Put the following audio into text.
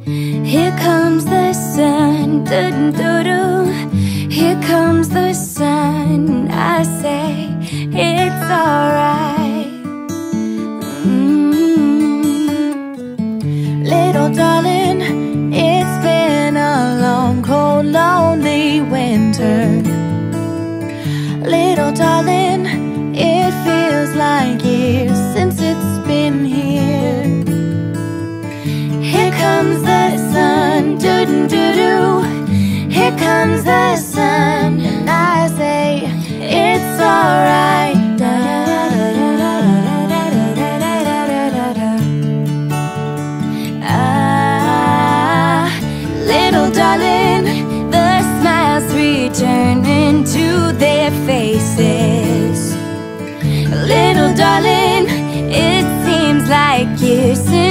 Here comes the sun, doo-doo-doo-doo. Here comes the sun, I say it's alright. Little darling, it's been a long, cold, lonely winter. Little darling, it feels like years since it's been here. Here comes the sun, doo-doo-doo-doo. Here comes the sun, and I say it's alright. Little darling, the smiles return into their faces. Little darling, it seems like years since